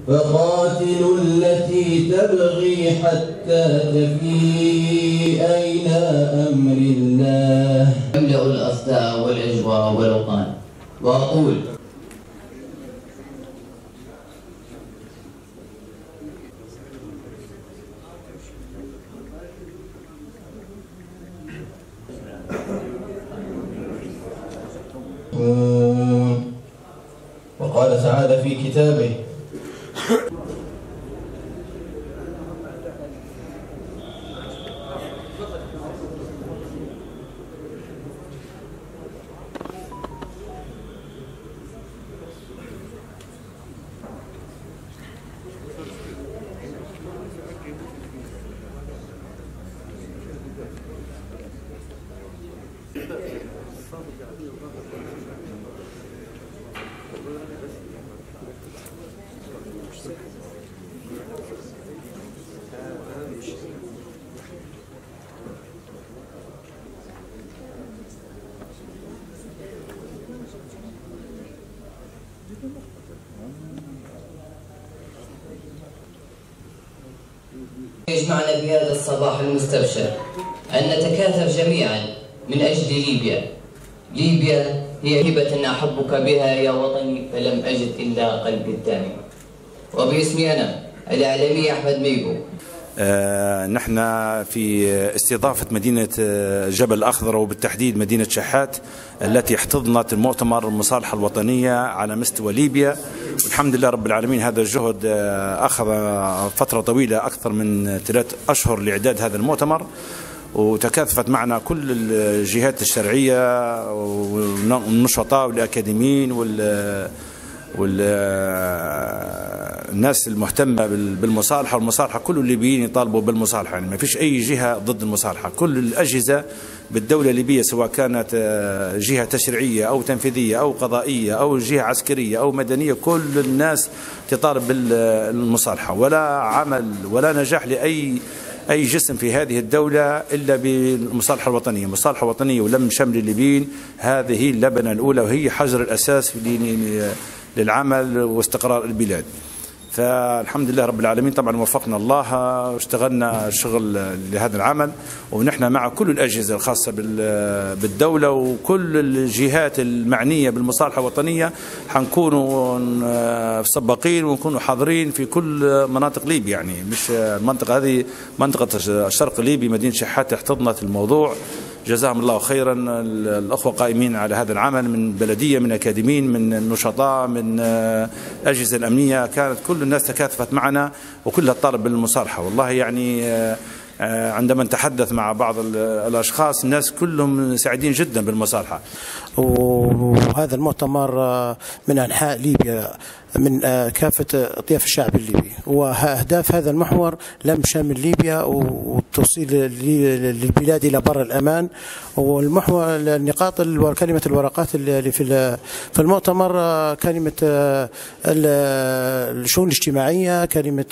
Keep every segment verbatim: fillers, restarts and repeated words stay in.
فقاتلوا التي تبغي حتى تفيء إلى أمر الله يملأ الأصداء والأجواء والأوطان. وأقول وقال تعالى في كتابه يجمعنا في هذا الصباح المستبشر أن نتكاتف جميعا من أجل ليبيا. ليبيا هي هبة أحبك بها يا وطني فلم أجد إلا قلبي الدامي. وباسمي أنا الإعلامي أحمد ميبو. آه نحن في استضافة مدينة جبل الأخضر وبالتحديد مدينة شحات التي احتضنت المؤتمر المصالحة الوطنية على مستوى ليبيا، والحمد لله رب العالمين. هذا الجهد أخذ فترة طويلة أكثر من ثلاث أشهر لإعداد هذا المؤتمر، وتكاثفت معنا كل الجهات الشرعية والنشطاء والأكاديميين وال والناس المهتمة بالمصالحة والمصالحة. كل الليبيين يطالبوا بالمصالحة، يعني ما فيش أي جهة ضد المصالحة. كل الأجهزة بالدولة الليبية سواء كانت جهة تشريعية أو تنفيذية أو قضائية أو جهة عسكرية أو مدنية، كل الناس تطالب بالمصالحة. ولا عمل ولا نجاح لأي أي جسم في هذه الدولة إلا بالمصالحة الوطنية. المصالحة الوطنية ولم شمل الليبيين هذه اللبنة الأولى وهي حجر الأساس للعمل واستقرار البلاد. فالحمد لله رب العالمين. طبعا وفقنا الله واشتغلنا شغل لهذا العمل، ونحن مع كل الأجهزة الخاصة بالدولة وكل الجهات المعنية بالمصالحة الوطنية. حنكونوا سباقين ونكونوا حاضرين في كل مناطق ليبيا، يعني مش المنطقة هذه منطقة الشرق الليبي. مدينة شحات احتضنت الموضوع، جزاهم الله خيرا الأخوة قائمين على هذا العمل من بلدية من أكاديميين من نشطاء من أجهزة الأمنية. كانت كل الناس تكاثفت معنا وكلها تطالب بالمصالحة. والله يعني عندما نتحدث مع بعض الأشخاص الناس كلهم سعيدين جدا بالمصالحة. وهذا المؤتمر من أنحاء ليبيا من كافة أطياف الشعب الليبي، وأهداف هذا المحور لم شمل ليبيا والتوصيل للبلاد إلى بر الأمان. والمحور النقاط وكلمة الورقات اللي في في المؤتمر كلمة الشؤون الاجتماعية، كلمة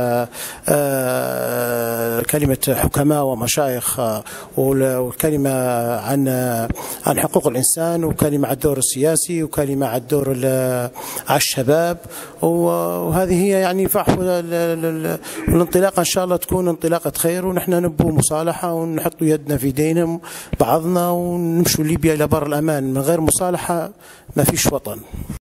كلمة حكماء ومشايخ، والكلمة عن عن حقوق الإنسان، وكلمة على الدور السياسي، وكلمة على الدور على الشباب. وهذه هي يعني فحوى الانطلاقة إن شاء الله تكون انطلاقة خير، ونحن نبو مصالحة ونحط يدنا في دينهم بعضنا ونمشوا ليبيا إلى بر الأمان. من غير مصالحة ما فيش وطن.